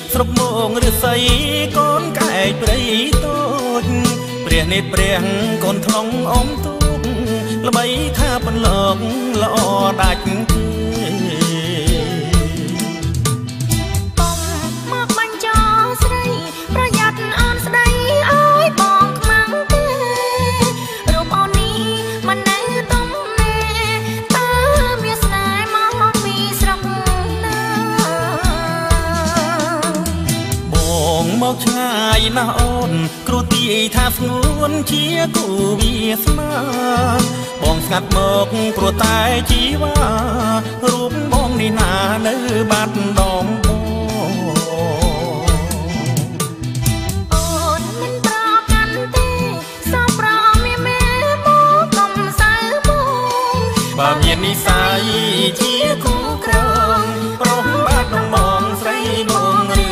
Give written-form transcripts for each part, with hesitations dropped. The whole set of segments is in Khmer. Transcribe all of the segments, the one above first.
ស្រុកមងឬស័យកូនកែកព្រៃតូចព្រះនេតព្រះកូនថ្លុងអមទូកល្បីថាបន្លកល្អដាច់គេមកបញ្ចោស្រីប្រយ័ត្នអូនស្ដីអើយបងខ្មាំងទេរូបអូននេះមិននៅទំនេរតើមានស្នេហ៍មកពីស្រុកណាបងមកឆ្ងាយណាស់អូនគ្រូទីថាស្ងួនជាគូវាស្មាបងស្ងាត់មកព្រោះតែជីវ៉ារូបបងនេះណានៅបាត់ដងអូនមិនប្រកាន់ទេសោប្រមានមេមកកុំសើបងបើមាននិស័យជាគូក្រងប្រុសបាត់ដងបងស្រីបងឬ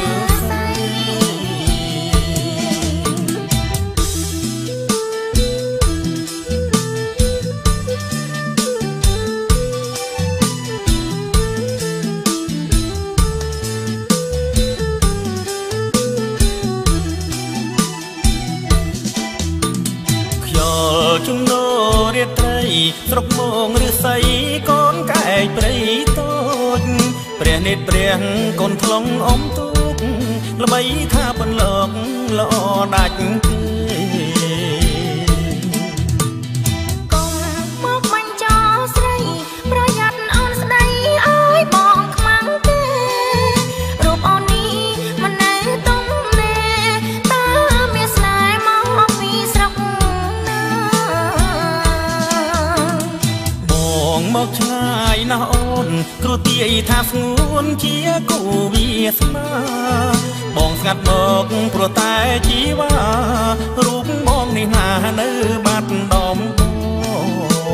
ជំនោរាត្រីស្រុកមងឬស័យកូនកែកព្រៃតូចព្រះនេតព្រះកូនថ្លុងអមទូកល្បីថាបន្លកល្អដាច់គេកុំមកបញ្ចោស្រីប្រយ័ត្នអូនស្ដីអើយបងខ្មាំងទេរូបអូននេះមិននៅទំនេរតើមានស្នេហ៍មកពីស្រុកមកឆ្ងាយណាស់អូនគ្រូទាយថាស្ងួនជាគូវាស្មាបងស្ងាត់មកព្រោះតែជីវ៉ារូបបងនេះណានៅបាត់ដំបង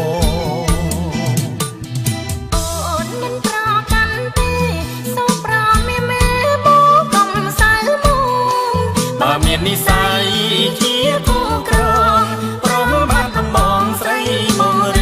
អូនមិនប្រកាន់ទេសោប្រមានមេមកកុំសើមកបើមាននិស័យជាគូក្រងប្រុសបាត់ដំបងស្រីបងឬ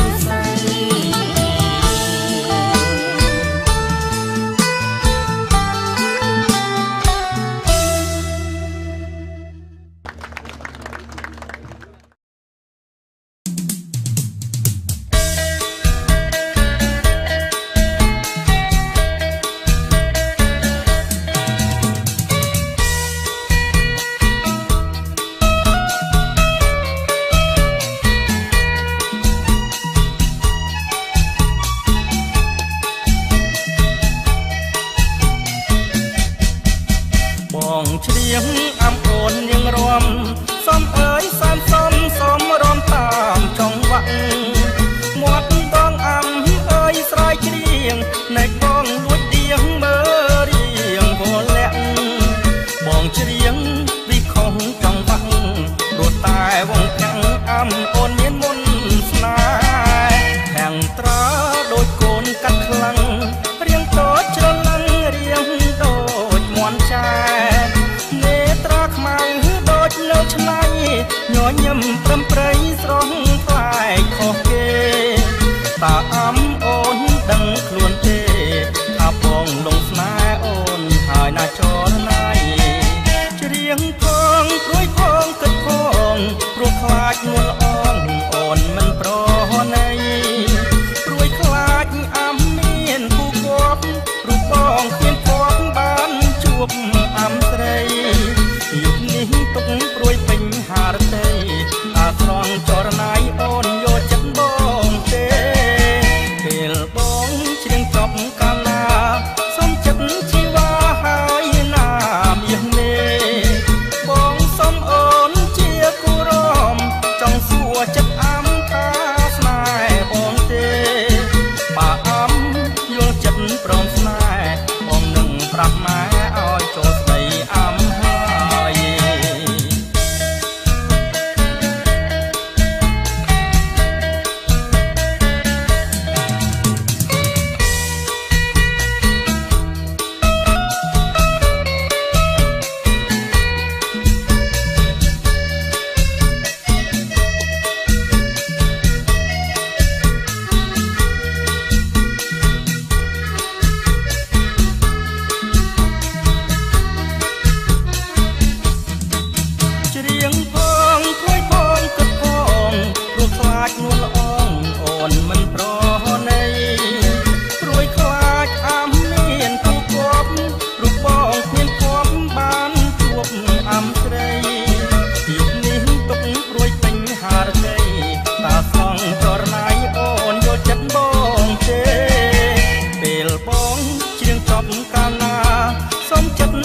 ច្រៀងអំអូនយើងរំសំអើយសំសំរំតាមចង្វាក់មាត់ដងអំអើយស្រ័យច្រៀងនៃបងលួចដៀងមើរៀងវលាក់បងច្រៀងពីខុសចង្វាក់ព្រោះតែវងទាំងអំអូនមានមុនស្នេហ៍ខាងត្រាដូចកូនកាត់ខ្លាំងរៀងតូចច្រឡឹងរៀងដូចមន់ចែខ្មៅដូចនៅឆ្នៃញញឹមព្រមព្រៃស្រស់ថ្លៃខុសគេតើអំអូនដឹងខ្លួនទេថាបងលងស្នេហ៍អូនហើយណាចរណៃច្រៀងផងព្រួយផងគិតផងព្រោះខ្លាចនួនអងអូនមិនប្រណីព្រួយខ្លាចអំមានគូគប់រូបបងគ្មានភ័ព្វបានជួបអំស្រីយុគនេះទុកព្រួយពេញហារតីអាស្រងចរណៃអូនយកចិត្តបងទេពេលបងច្រៀងចប់កាលណាសុំចិត្តជីវ៉ាហើយណា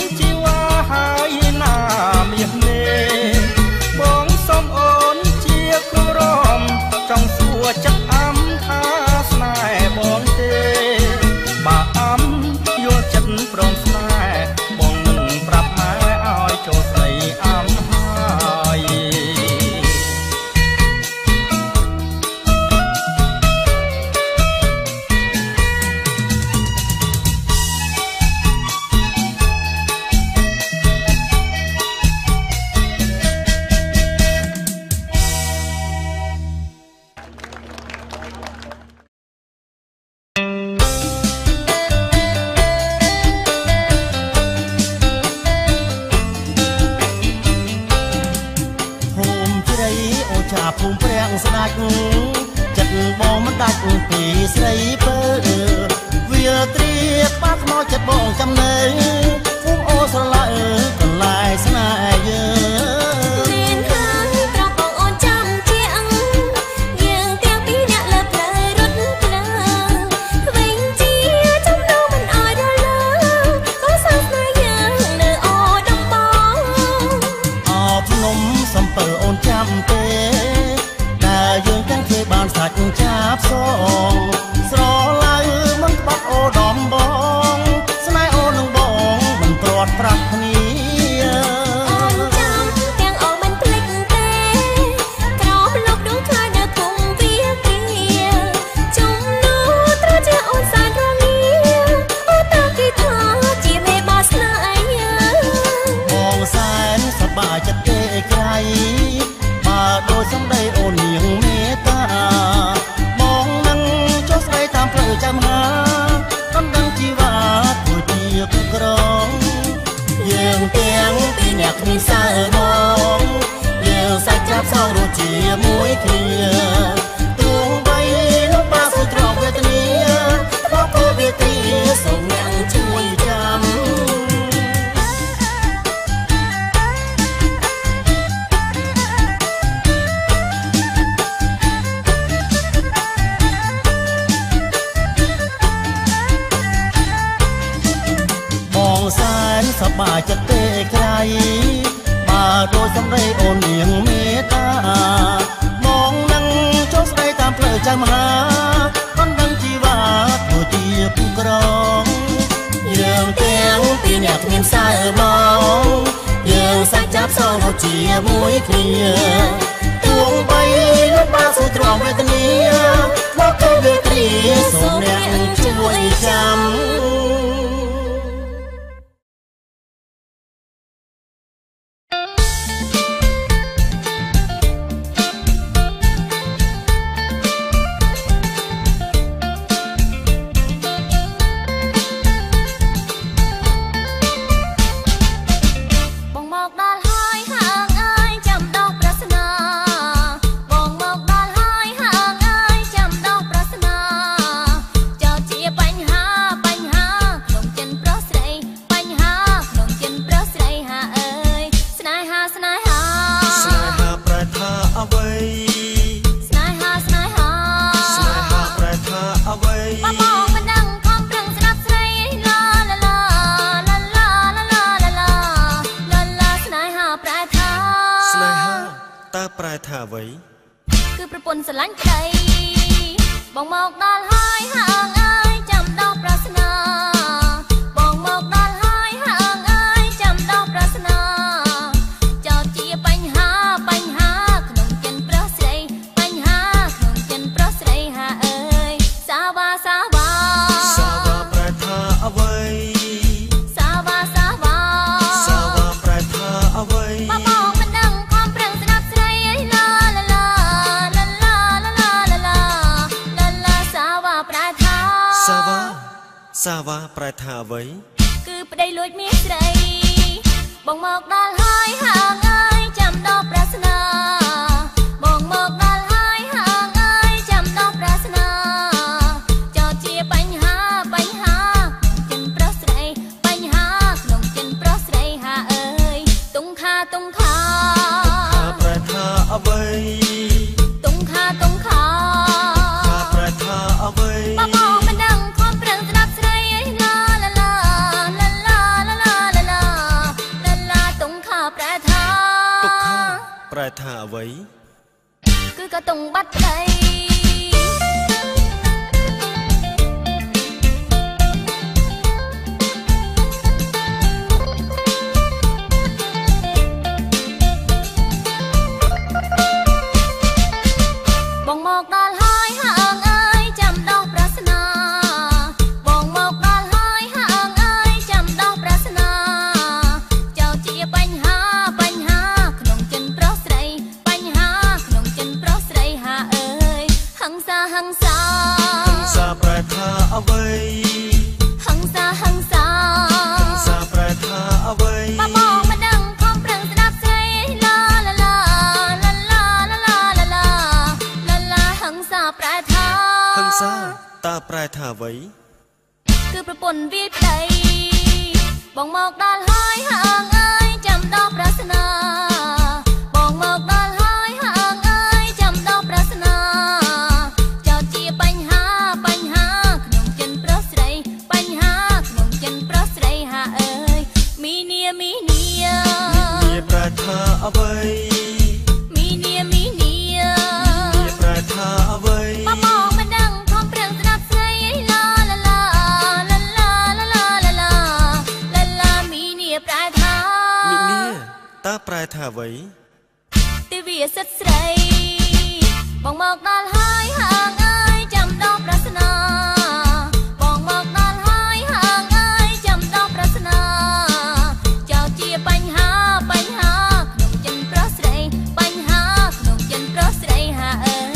ជីវ៉ាហើយណាមាសមេបងសុំអូនជាគ្រូរំចង់សួរចិត្តអំថាស្នេហ៍បងទេបើអំយល់ចិត្តព្រមស្នេហ៍បងនឹងប្រាប់ម៉ែឲ្យចូលស្ដីអំហើយភូមិព្រះស្ដាច់ចិត្តបងមិនដាច់ពីស្រីពើវាត្រៀបបាក់មកចិត្តបងចាំនៅភូមិអូស្រឡាក់កន្លែងស្នេហ៍យើងមានហើយប្រាប់បងអូនចាំជាអង្យើងទាំងពីរអ្នកលើផ្លូវរត់ផ្លូវវិញជាចំណូលមិនអោយរលងក៏សាស្នាយើងនៅអូដំបងអភ្នំសំពើអូនចាំទេយើងទាំងគេបានសាច់ចាប់សងស្រឡាយមិនបាត់អូដំបងស្នេហ៍អូននឹងបងមិនព្រាត់ប្រាប់គ្នាអូនចាំទាំងអូនមិនភ្លេចទេក្រោមលោកដួងថ្លៃនៅភូមិវាគ្រាជំនួត្រូវជាអូនសែនរងាអូនតាគេថាជាមេបោះស្នេហ៍បងសែនសប្បាយចិត្តទេក្រៃបើដូចសំដីអូននាងមេតាបងនឹងចុះស្ដីតាមផ្លូវចាំហាកំដង្ជីវ៉ាធ្វើជាគូក្រងយើងទាំងពីរអ្នកគ្មានសើបងយើងសាច់ចាប់សងរត់ជាមួយគ្នាទោះបីលោកបាសុត្រង់វេទនាមកគោវាទីសូមអ្នកជួយចាំសែនសប្បាយចិត្តទេក្រៃបើដូចសំដីអូននាងមេតាបងនឹងចុះស្ដីតាមផ្លូវចៅមហាមិនដឹងជីវ៉ាធ្វើជាគូក្រងយើងទាំងពីរអ្នកគ្មានសើបងយើងសាច់ចាប់សងរត់ជាមួយគ្នាទោះបីលោកបាសុត្រង់វេទនាមកគោវាគ្រាសូមអ្នកជួយចាំគឺប្រពន្ធស្រឡាញ់ក្តីបងមកដល់ហើយហាងអើយចាំដល់ប្រស្នាបងមកដល់ហើយហាងអើយចាំដល់ប្រស្នាចោតជាបញ្ហាក្នុងចិនប្រុសស្រីបញ្ហាក្នុងចិនប្រុសស្រីហាអើយសាវ៉ាប្រែថាអ្វីសាវ៉ាប្រែថាអ្វីបងមិនដឹងខំប្រឹងស្ដាប់ស្រីឡាសាវ៉ាប្រែថាអ្វីគឺប្តីលួចមាសស្រីបងមកដល់ហើយហាងអើយចាំដល់ប្រស្នាបងមកដល់ហើយហាងអើយចាំដល់ប្រស្នាចោតជាបញ្ហាចិនប្រុសស្រីបញ្ហាក្នុងចិនប្រុសស្រីហាអើយតុងខាប្រែថាអ្វីតុងខាប្រែថាអ្វីបងមិនដឹងខំប្រឹងស្ដាប់ស្រីប្រែថាអ្វីគឺក៏តុងបាត់ប្តីបងមកដល់ហើយហាអើងអើយចាំដោះប្រស្នាបងមកដល់ហើយហាអើងអើយចាំដោះប្រស្នាចៅជាបញ្ហាក្នុងចិនប្រុសស្រីបញ្ហាក្នុងចិនប្រុសស្រីហាអើយហឹងសាប្រែថាអ្វីហឹងសាប្រែថាអ្វីបបងមិនដឹងខំប្រឹងស្ដាប់ស្រីឡាឡាឡាឡាឡាឡាឡាឡាឡាហឹងសាប្រែថាហឹងសាតើប្រែថាអ្វីគឺប្រពន្ធវាប្តីបងមកដល់ហើយហាអើងអើយចាំដោះប្រស្នាបងមកដល់ហើយហាអើងអើយចាំដោះប្រស្នាចោតជាបញ្ហាក្នុងចិនប្រុសស្រីបញ្ហាក្នុងចិនប្រុសស្រីហាអើយមីនីប្រែថាអ្វីមីនីប្រែថាអ្វីបបងមិនដឹងខំប្រឹងស្ដាប់ស្រីឡាឡាឡាឡាឡាឡាឡាឡាឡាមីនីប្រែថាមីនីតើប្រែថាអ្វីទេវាសិតស្រីបងមកដល់ហើយហាអើងអើយចាំដោះប្រស្នាបងមកដល់ហើយហាអើងអើយចាំដោះប្រស្នាចោតជាបញ្ហាក្នុងចិនប្រុសស្រីបញ្ហាក្នុងចិនប្រុសស្រីហាអើយ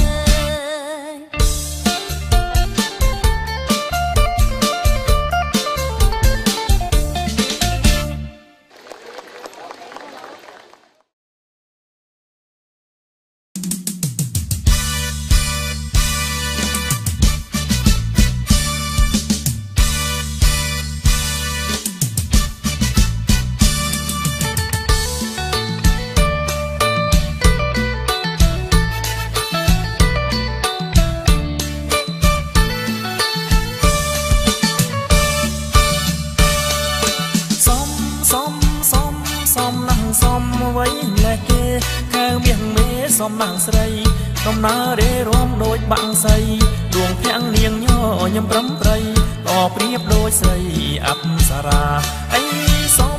សំណាងស្រីដំណើររេរំដូចបាំងសីដួងភាំងនាងញញឹមប្រំត្រីក៏ប្រៀបដូចស្រីអប្សរាអីសំ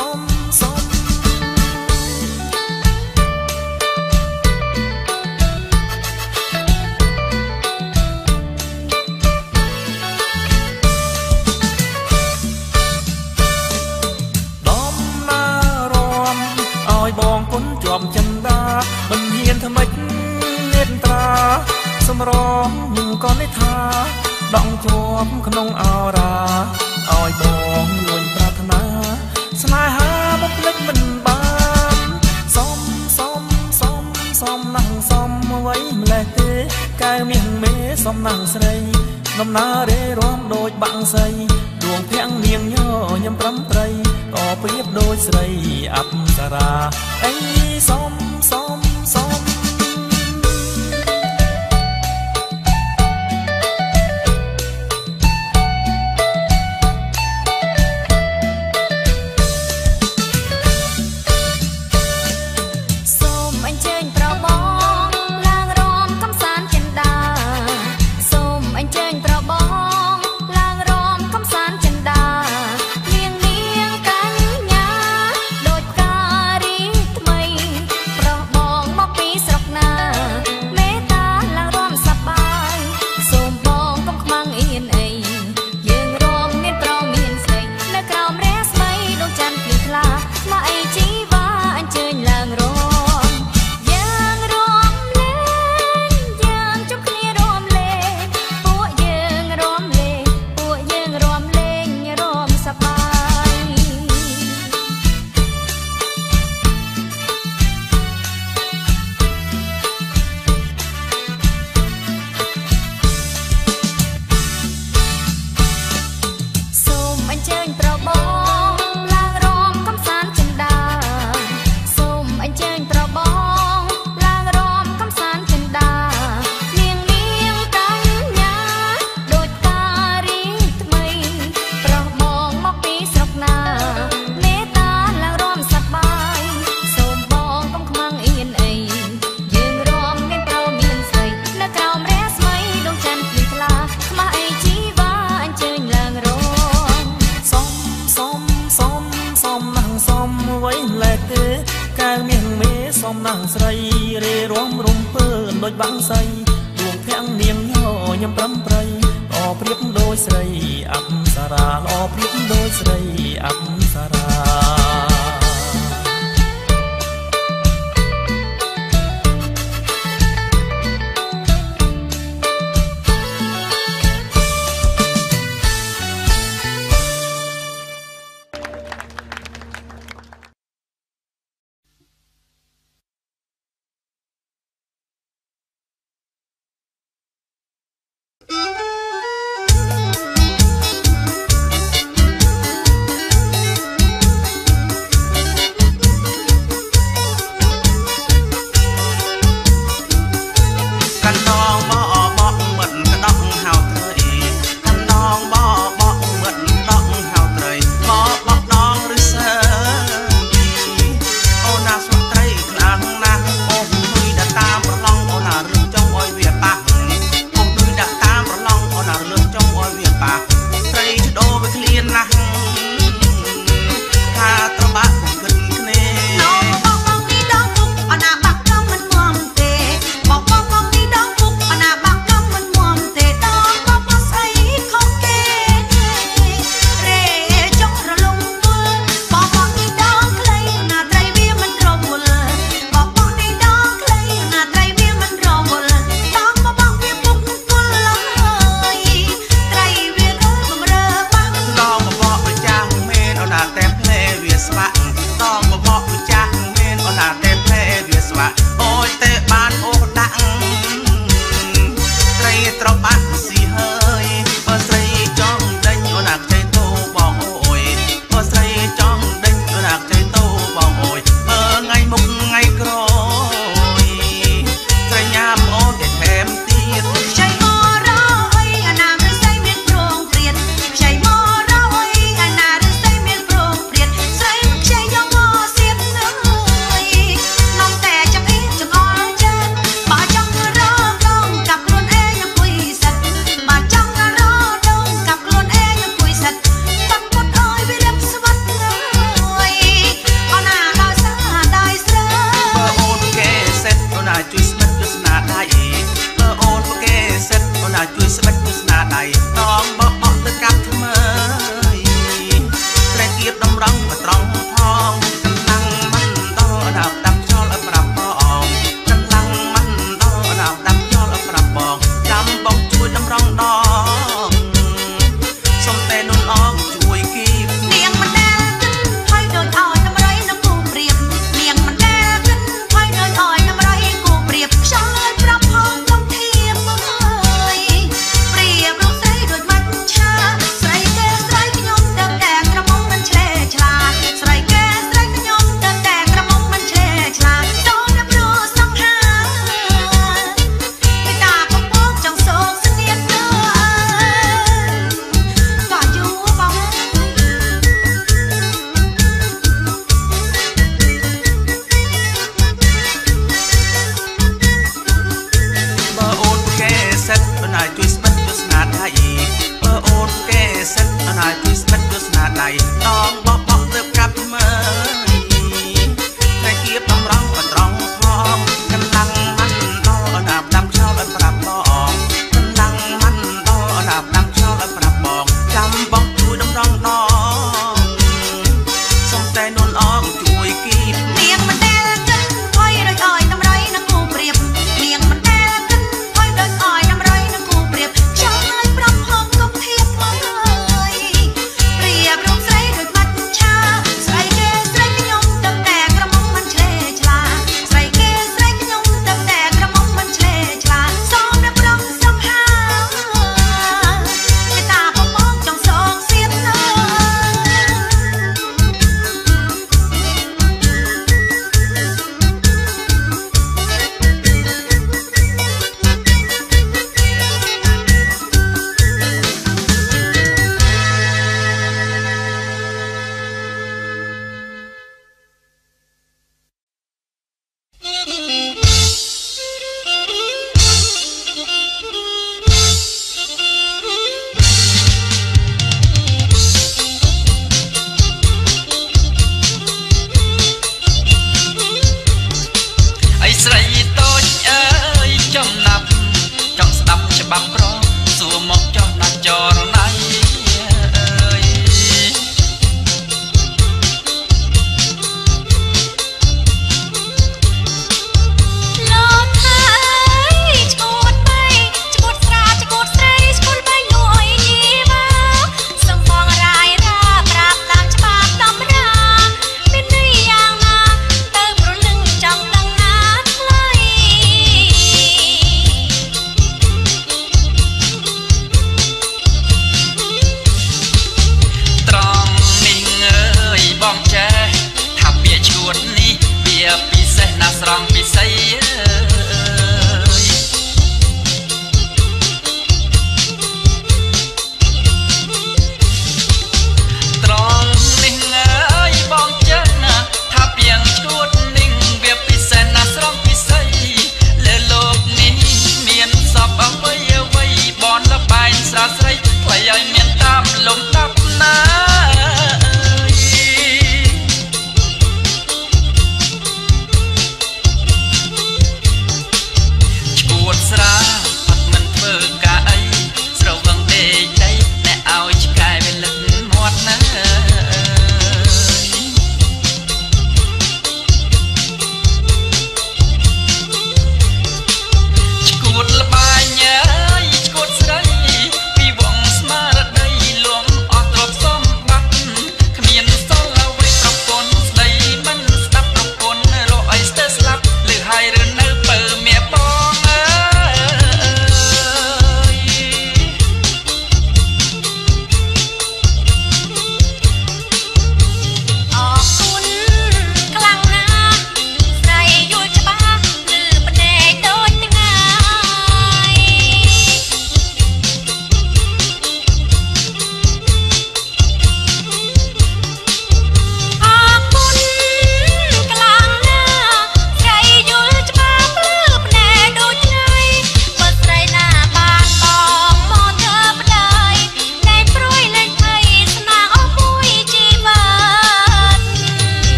ដំណើររំឲ្យបងគុណជាប់ចិនដាមិនហ៊ានថ្មិចនេតត្រាសម្រងក៏នេះថាដងជាប់ក្នុងអរាឲ្យបងលួចប្រាថ្នាស្នេហាបំភ្លេចមិនបានសំណាងសំអ្វីម្លេះទេកែមាសមេសំណាងស្រីដំណើររេរំដូចបាំងសីដួងភាំងនាងញញឹមប្រំត្រីក៏ប្រៀបដូចស្រីអប្សរាអីសំប្រសំអ្វីលែកទេកាវមាសមេសំណាងស្រីរេរំរំពើដូចបាំងសៃដួងភាំងនាងញញឹមប្រំប្រៃល្អប្រៀបដូចស្រីអប្សរាល្អប្រៀបដូចស្រីអប្សរា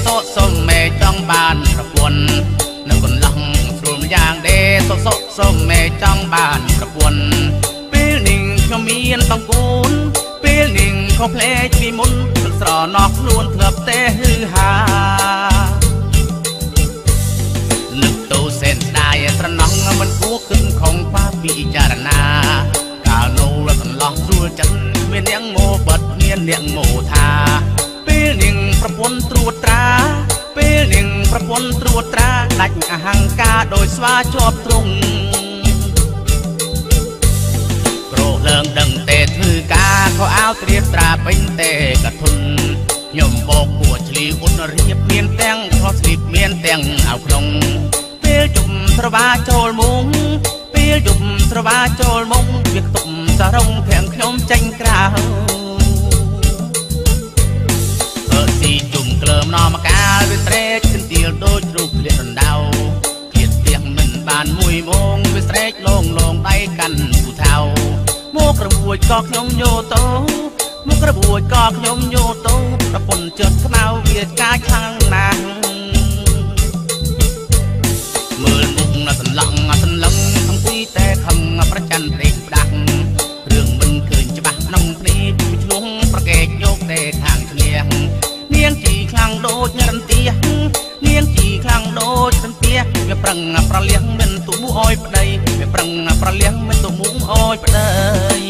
โซสมเมจ้องบานประปวนนึกคนหลังสูมยางเดโซสมเมจ้องบานประปวนปีหนึ่งเขามีนต้องกูนปีหนึ่งเขาเพลงมีมุนตึกสระนอกล้วนเถือบเตฮือหานึกตูเส้นได้ตระนังมันกูขึ้นของป้าพิจารณากาโนและกันล็อกรัวจันเมียนยังโมบัดเมียนยังโมทาปีหนึ่งประพนตรวจตราปีหนึ่งประพนตรวจตราดักอหังกาโดยสวาชอบตรงโกรเลิงดังเตะถือกาเขาเอาเตรียมตราเป็นเตะกระทุนยมโบกหัวฉลีอุนเรียบเมียนแตงคอสลิบเมียนแตงเอาครงเปียจุ่มสระบาโจลมุงเปียจุ่มสระบาโจลมุงเวียกตุ่มสะรงแผงขนมจังกราวสีจุ่มเกลิมนอมากาเวสเรจขึ้นเตียวโดยรูปเลียนดาวเกียดเตียงมันบานมวยโมงเวสเรจลงได้กันผู้เท่าโมกระบวยกอกยมโยโตมุกระบวยกอกยมโยโตระปนเจิดขมาวเวียดกายข้างนางมือมุกสันหลังทั้งปีแต่คำประจันเด็กดังเรื่องมันเกินจะบักน้องพลีไปช่วงประเกศโยกแต่ทางเชียงเนียงจีคลังโดดยันเตียเนียงจีคลังโดดยันเตียเวียปรังประเลี้ยงเป็นตัวมูอ้อยปะเดยเวียปรังประเลี้ยงเป็นตัวมูอ้อยปะเดย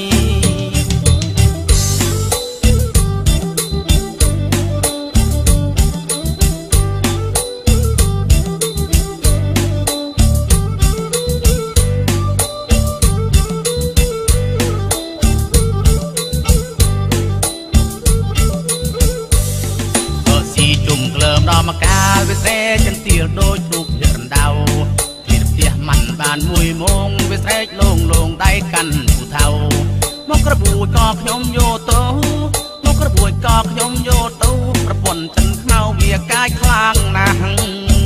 จุ่มเกลิมรอมากาเวสเรจันเตียวโดยรูปเดือนดาวเทียบเตียมันบานมวยโมงเวสเรจลงได้กันผู้เท่ามกระบุยกอกยมโยโตมกระบุยกอกยมโยโตประปนจันเมาเวียกายคลางนาง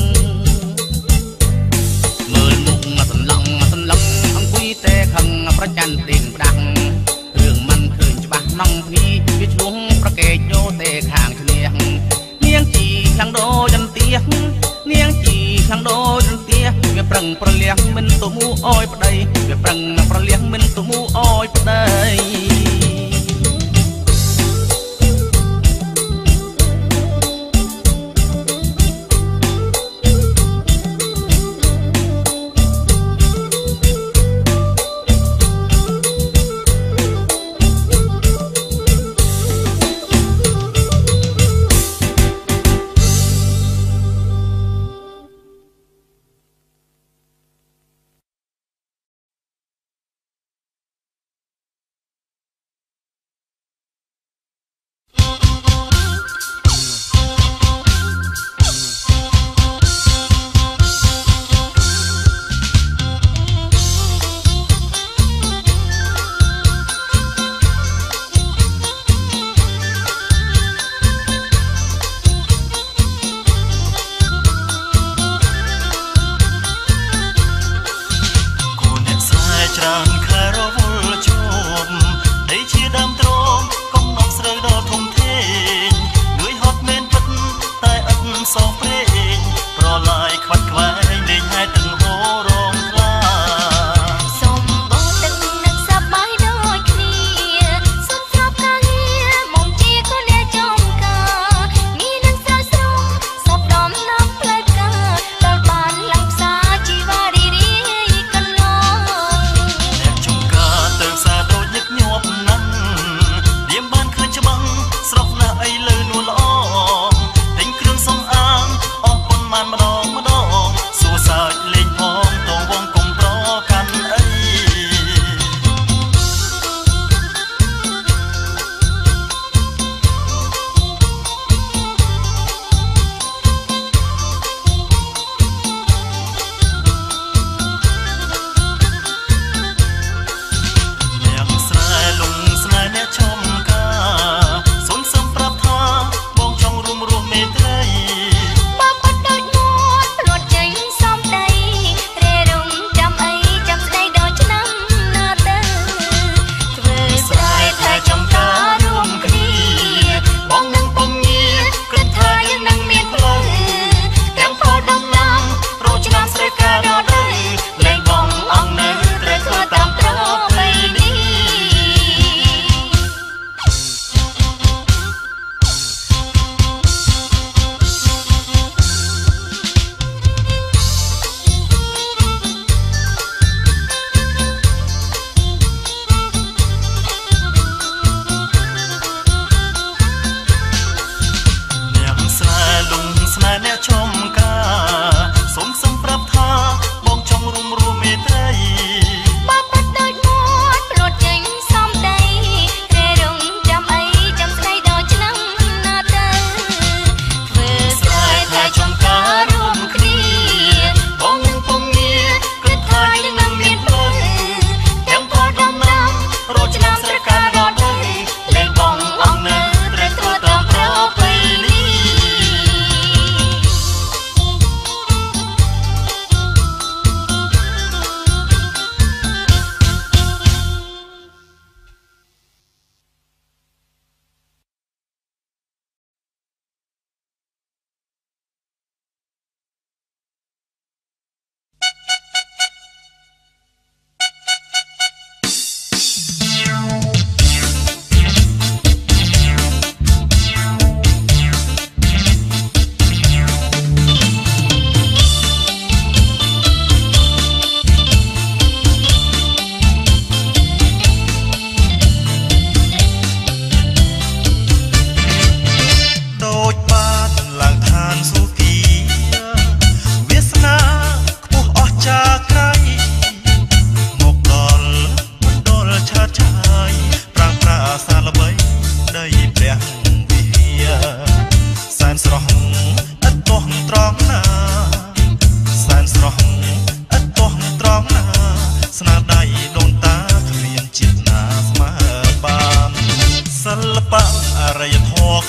มือมุกสันหลังทั้งคุยแต่ขังประจันเต่งดังเรื่องมันคืนจะบักน้องพี่วิชวงประเกศโยเตข้างเฉียงเนียงจีข้างโดยันเตียเนียงจีข้างโดยันเตียเวียปรังประเลี้ยงเป็นตัวมูอ้อยปะเดยเวียปรังประเลี้ยงเป็นตัวมูอ้อยปะเดย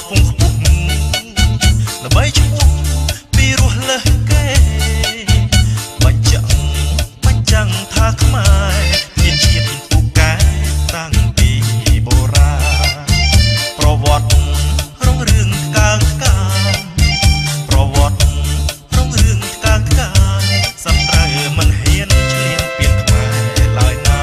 ខ្ពង់ខ្ពស់ដើម្បីឈ្មោះពីរស់លើសគេបញ្ចាំងថាខ្មែរមានជាតិពូកែតាំងពីបុរាណប្រវត្តិរុងរឿងកាលប្រវត្តិរុងរឿងកាលសត្រូវមិនហ៊ានឈ្លានពានខ្មែរឡើយណា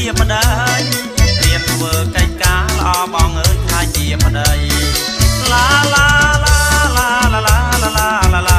ជាប្តីរៀនធ្វើកិច្ចការល្អបងអើយខ្លាចជាប្តីឡាឡាឡាឡាឡាឡាឡាឡាឡា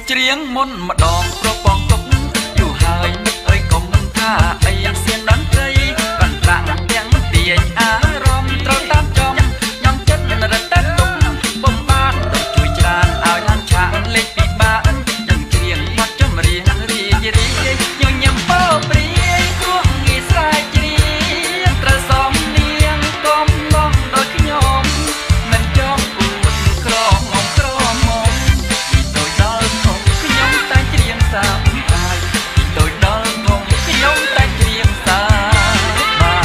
ច្រៀងមុនម្ដងប្របងទុកយូរហើយនឹកអើយកុំថាអីសៀងតន្ត្រីកាន់ប្រាក់ទាំងទាញអារម្មណ៍ត្រូវតាមចំញ៉ាំចិត្តរត់តែទុកបំបានជួយច្រើនឲ្យឡើងឆាកលេខពីបានយ៉ាងច្រៀងបាត់ចម្រៀងរីករាយញញឹមពោព្រាយគ្រោះងាយស្រែកច្រៀងត្រូវសំនៀងកុំងងដោយខ្ញុំមិនចង់អួតក្រមងក្រមងដូចដល់ធំខ្ញុំតែច្រៀងសាប់បាយដូចដល់ធំខ្ញុំតែច្រៀងសាប់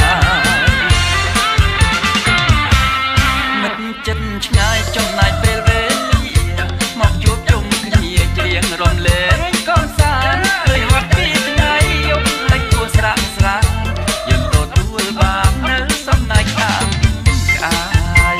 បាយមិនចិត្តឆ្ងាយចំណាយពេលវេលាមកជួបជុំគ្នាច្រៀងរំលែកកំសាន្តឃើញហត់ពីថ្ងៃយប់លេចគួរស្រាក់ស្រាំយើងទទួលបាននៅសំណាយខាងកាយ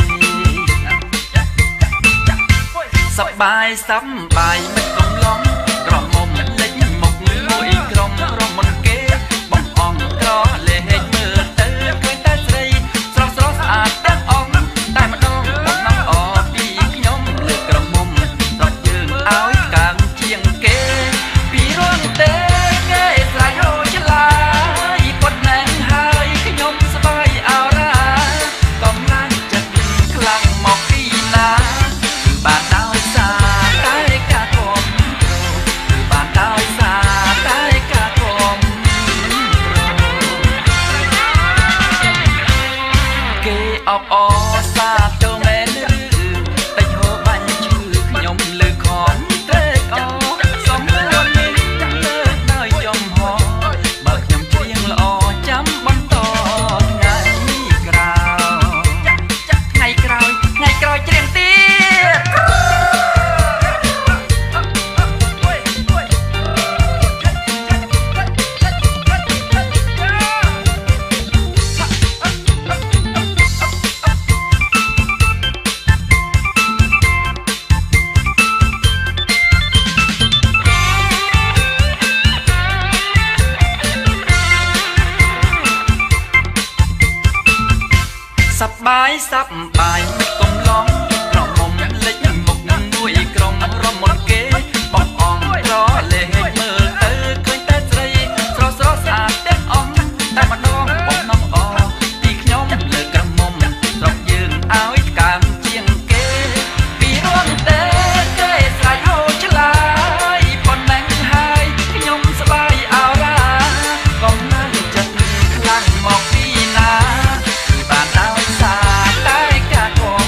សប្បាយសប្បាយមិនកំឡុងក្រមុំលេចមុខមួយក្រុមរមុនគេបំអងក្រលេហេកមើលទៅឃើញតែស្រីស្រស់ស្រស់ស្អាតទាំងអង្គតែម្ដងបំណងអពីខ្ញុំលើក្រមុំរត់យើងឲ្យកាងជាងគេពីរងទេគេស្រែកហូរឆ្លាយពុតណែនហើយខ្ញុំសប្បាយអរ៉ាកំឡាញ់ចិត្តខ្លាំងមកពីណាបានដោយសារតែការគំគ្រោះបានដោយសារតែការគំគ្រោះគេអបអរសាទរមែនឬតិចហូរបាញ់ឈឺខ្ញុំលើខំត្រេកអរសំនួននេះលើកដោយចំហបើខ្ញុំច្រៀងល្អចាំបន្តថ្ងៃក្រោយថ្ងៃក្រោយច្រៀងទៀតសប្បាយសប្បាយមិនកំឡុងក្រមុំលេចមុខមួយក្រុមរមុនគេបងអងក្រលេហេកមើលទៅឃើញតែស្រីស្រស់ស្រស់ស្អាតទាំងអង្គតែម្ដងបងនំអពីខ្ញុំលើក្រមុំស្រុកយើងឲ្យកាមជាងគេពីរងទេគេស្រែកហូរឆ្លាយប៉ុណ្ណឹងហើយខ្ញុំសប្បាយអរ៉ាកំណាញ់ចិត្តខ្លាំងមកពីណាបានដោយសារតែការគំ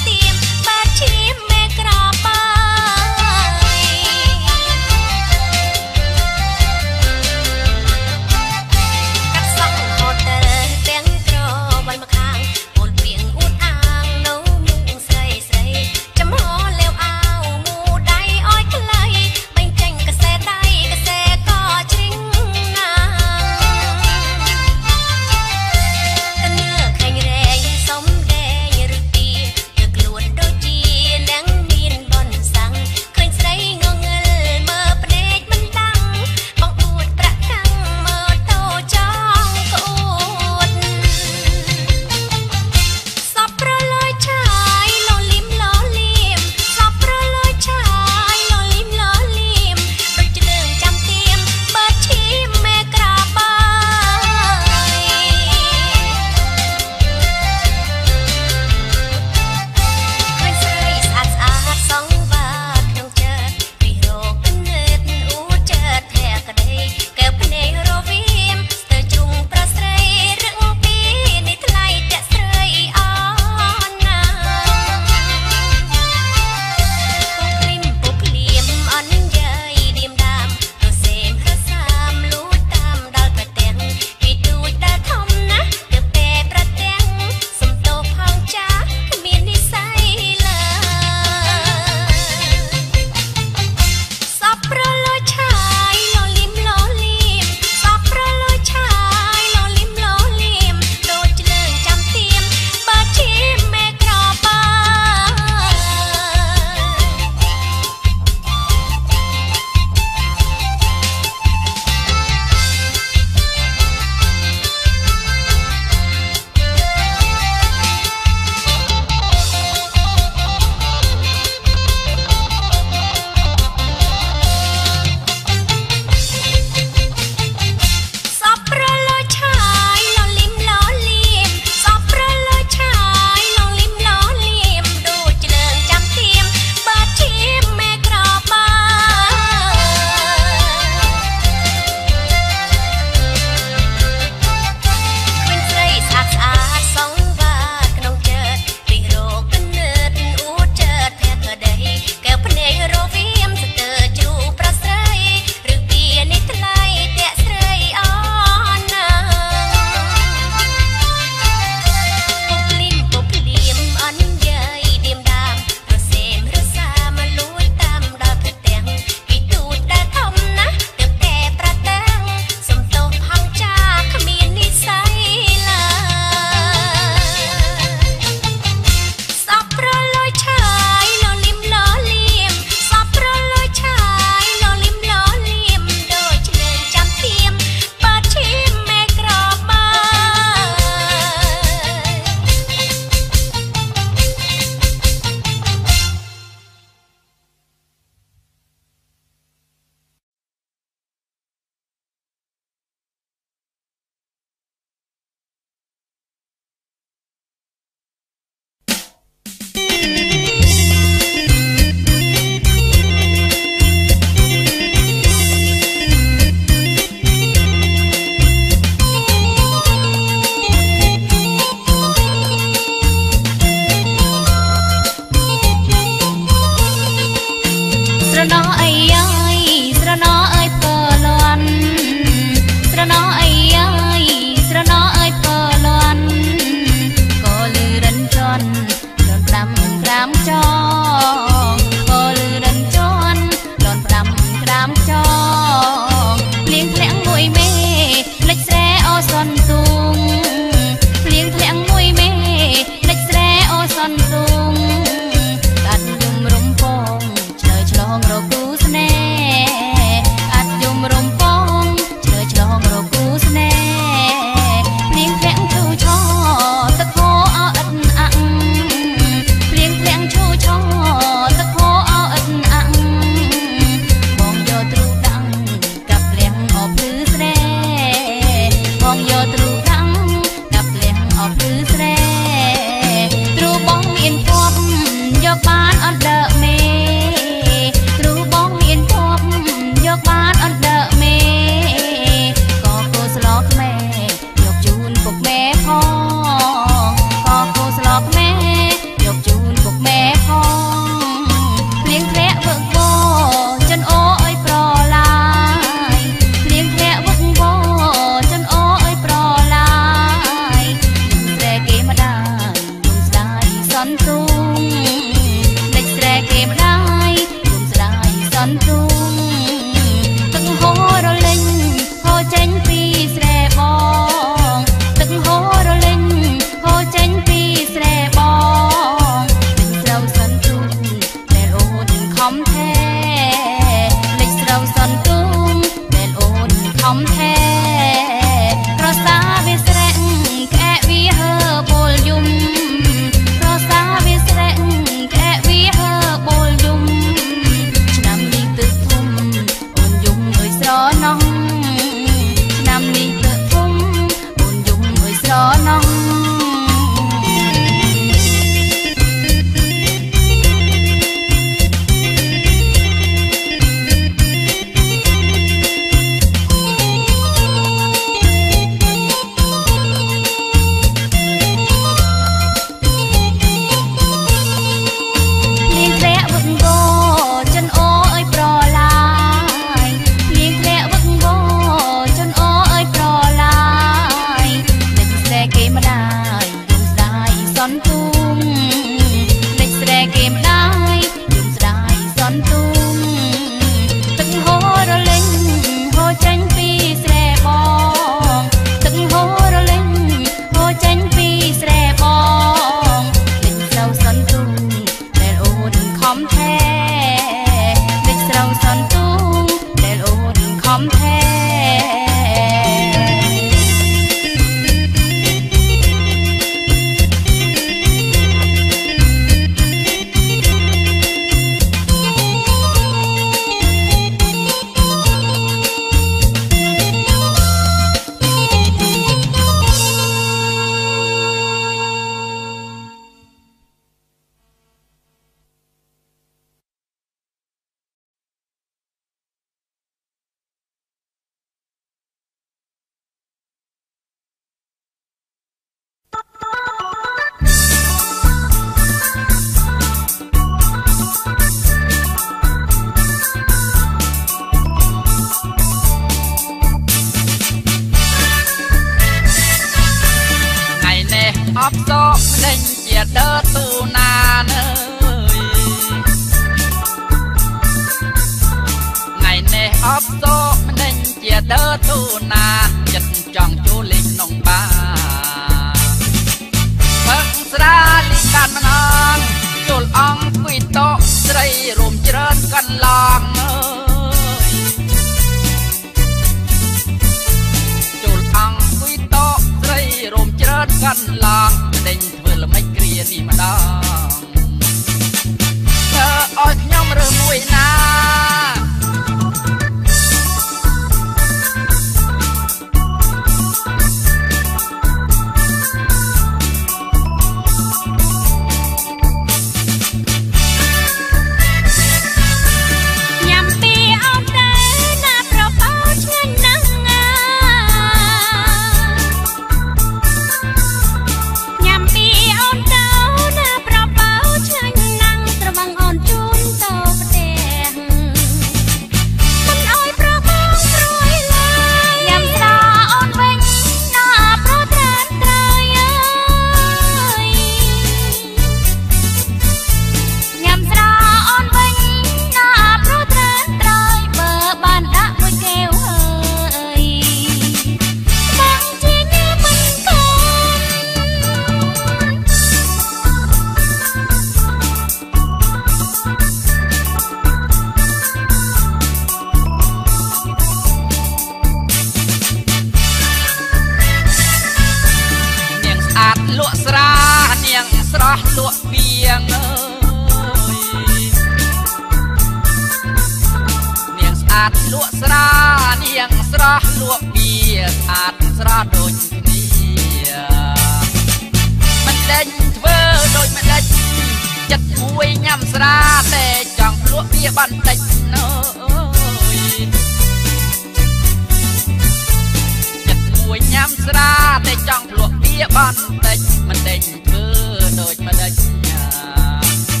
Hãy subscribe cho kênh Ghiền Mì Gõ để không bỏ lỡ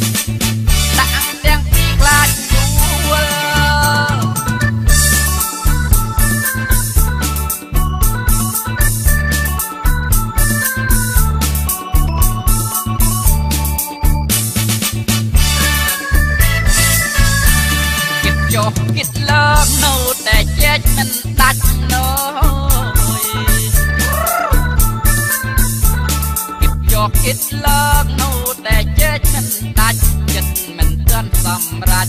ដាច់ចិត្តមិនទាន់សម្រេច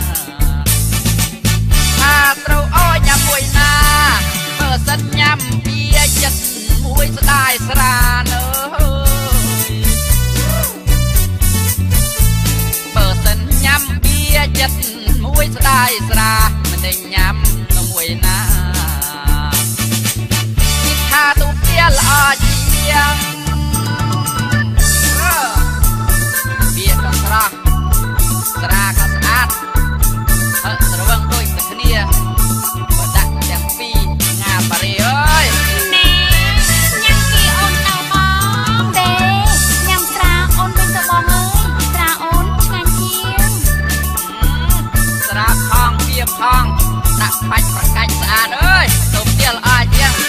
ថាត្រូវអោយញ៉ាំមួយណាបើសិនញ៉ាំបៀចិត្តមួយស្ដាយស្រានអើយបើសិនញ៉ាំបៀចិត្តមួយស្ដាយស្រាមិនได้ញ៉ាំទៅមួយណាគិតថាទូទាល្អជាងបៀក៏ស្រស់ស្រាក៏ស្អាតស្រវឹងដូចតែគ្នាបើដាក់ទាំងពីរងាបារីអើយណែញ៉ាំគីអូនទៅបងទេញ៉ាំស្រាអូនវិញទៅបងអើយស្រាអូនឆ្ងាញ់ជាងស្រាផងបៀផងដាក់បាច់ប្រកាច់ស្អាតអើយទៅទៀលអាចជាង